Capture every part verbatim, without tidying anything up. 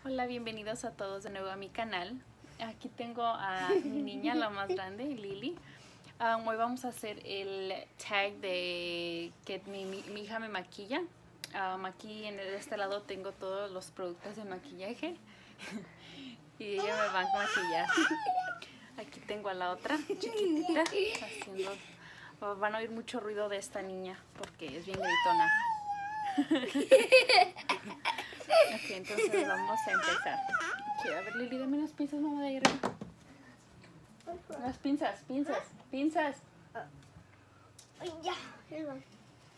Hola, bienvenidos a todos de nuevo a mi canal. Aquí tengo a mi niña, la más grande, Lily. Um, hoy vamos a hacer el tag de que mi, mi, mi hija me maquilla. Um, aquí en este lado tengo todos los productos de maquillaje y ella me va a maquillar. Aquí tengo a la otra chiquitita haciendo... Van a oír mucho ruido de esta niña porque es bien gritona. Ok, entonces vamos a empezar. Okay, a ver, Lili, dame las pinzas, mamá, de ahí arriba. Las pinzas, pinzas, pinzas. Yeah, here one.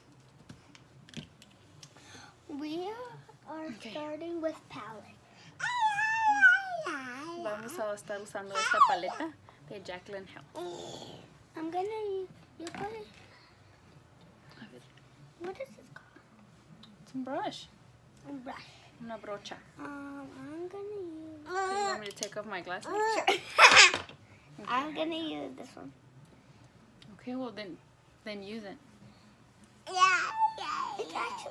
We are Okay. starting with palette. Vamos a estar usando esta paleta de Jaclyn Hill. I'm gonna use, you put it, A ver, what is this called? it's a brush. A brush. Una brocha. Um, I'm gonna use, Do you want me to take off my glasses? I'm gonna use this one. Okay, well then, then use it. Yeah, yeah, it's actually,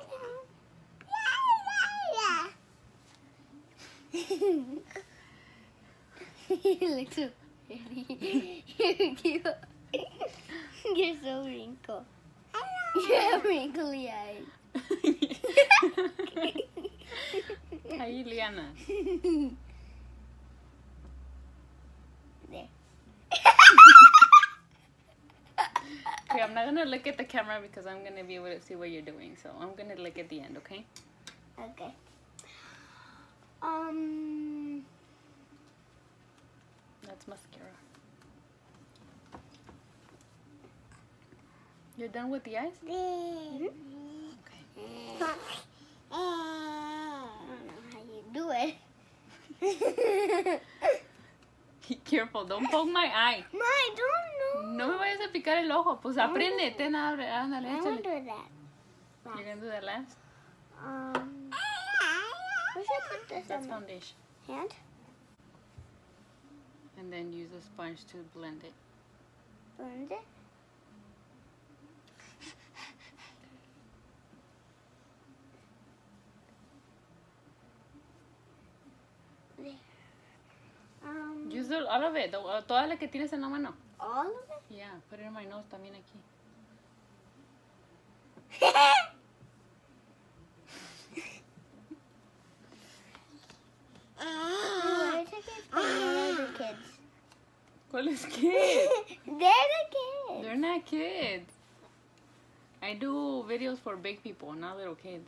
you look so pretty. You're cute. You're so wrinkled. You have wrinkly eyes. Ahí, Liana. There. Okay, I'm not gonna look at the camera because I'm gonna be able to see what you're doing. So I'm gonna look at the end, okay? Okay. Um. That's mascara. You're done with the eyes? Mm-hmm. Okay. I don't know how you do it. Be careful, don't poke my eye. Ma, I don't know. No me vayas a picar el ojo. Pues aprende. Ten, abre, ándale, I want échale. to do that. You're gonna do that last? Um. Where should I put this That's on my foundation. hand? And then use a sponge to blend it. Blend it. There. Um. Use the, all of it. the- Toda la que tienes en la mano. All of it? Yeah, put it in my nose también aquí. Why is it Español the kids? ¿Cuáles kids? They're the kids. They're not kids. I do videos for big people, not little kids.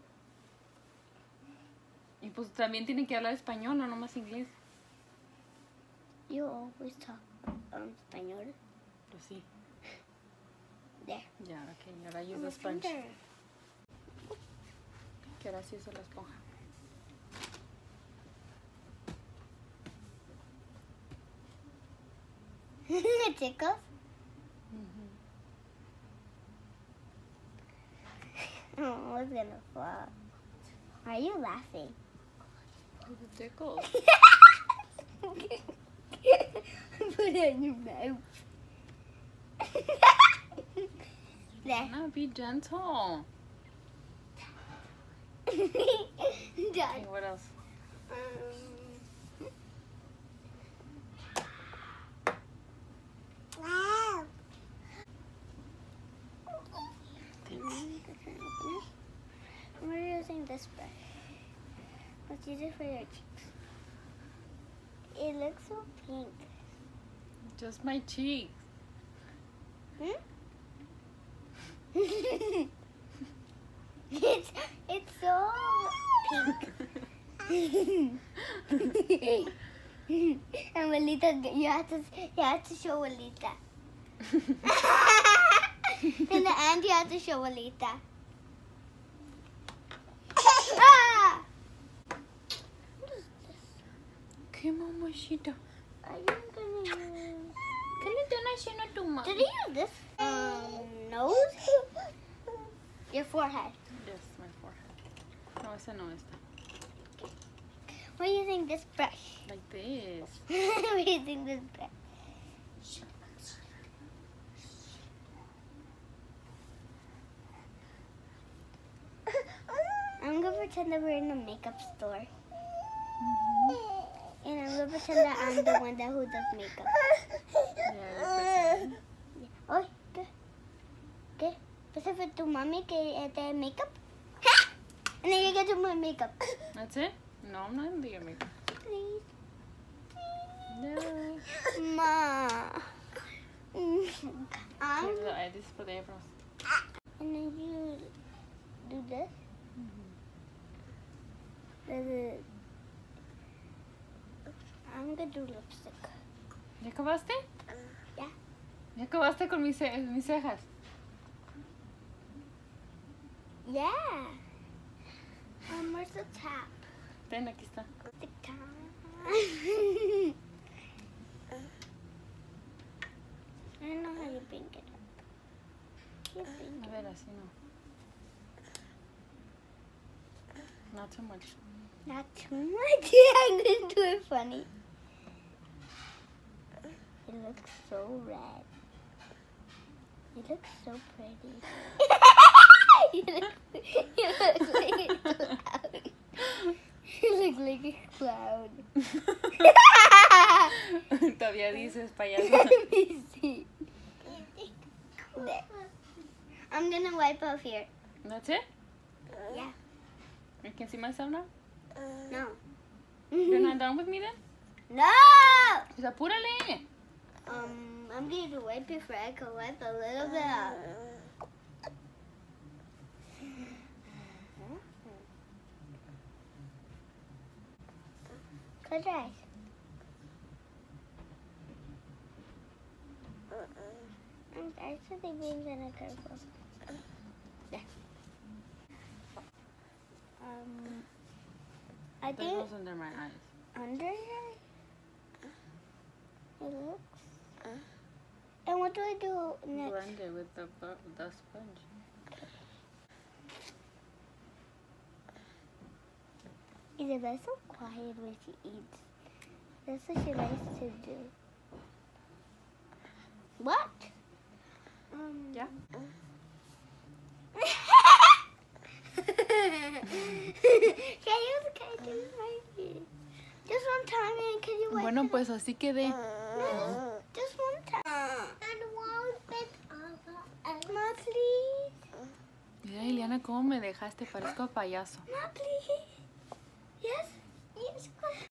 Y pues también tienen que hablar español, no nomás inglés. You always talk um, español. Pues sí. There. Ya, ok. Y ahora use My a sponge. finger. Que ahora sí uso la esponja. It tickles. Oh, it's gonna fall. Why are you laughing? It tickles. Put it in your mouth. There. No, be gentle. Done. Okay, what else? Um, wow. We're using this brush. Let's use it for your cheeks. It looks so pink. Just my cheeks. Hmm? it's it's so pink. Abuelita, you have to you have to show Abuelita. In the end, you have to show Abuelita. Ah! ¿Qué mamacita? Are you gonna use? ¿Qué le están haciendo a tu mamá? Did you use this? Um, nose. Your forehead. Yes, my forehead. No, esa no está. We're using this brush. Like this. We're using this brush. I'm gonna pretend that we're in a makeup store. Mm-hmm. And I'm going to pretend that I'm the one that who does makeup. Yeah, Oh, ¿qué? ¿Qué? ¿Vas a hacer tu mami que te makeup? And then you get to my makeup. That's it? No, I'm not into your makeup. Please. No. Ma. Um, Here's the eye. This is for the eyebrows. and then you do this. Does it? I'm gonna do lipstick. ¿Ya acabaste? Ya. ¿Ya acabaste con mis, ce- mis cejas? Yeah. Um, where's the tap? Ten, aquí está. The tap. I don't know how you pink it up. You pink A it. ver, así no. Not too much. Not too much. I'm gonna do it funny. It looks so red. It looks so pretty. you, look, you look like a cloud. You look like a cloud. Todavía dices payaso. Let me see. There. I'm gonna wipe off here. That's it? Yeah. I can see myself now? No. You're not done with me then? No! Pues apúrale. Um, I'm going to wipe it before I can wipe a little bit off. Close your eyes. I'm actually being kind of careful. There. Um, I That think goes under my eyes. under here it looks. And what do I do next? Blend it with the, bu- the sponge. Isabel's so quiet when she eats. That's what she likes to do. What? Um, Yeah. Can you can you wipe it? Just one time, and can you wipe Bueno, it? pues así quedé. No, just one time. And one bit of Ma, please. Mira, Iliana, cómo me dejaste. Parezco payaso. Ma, please. Yes. Yes.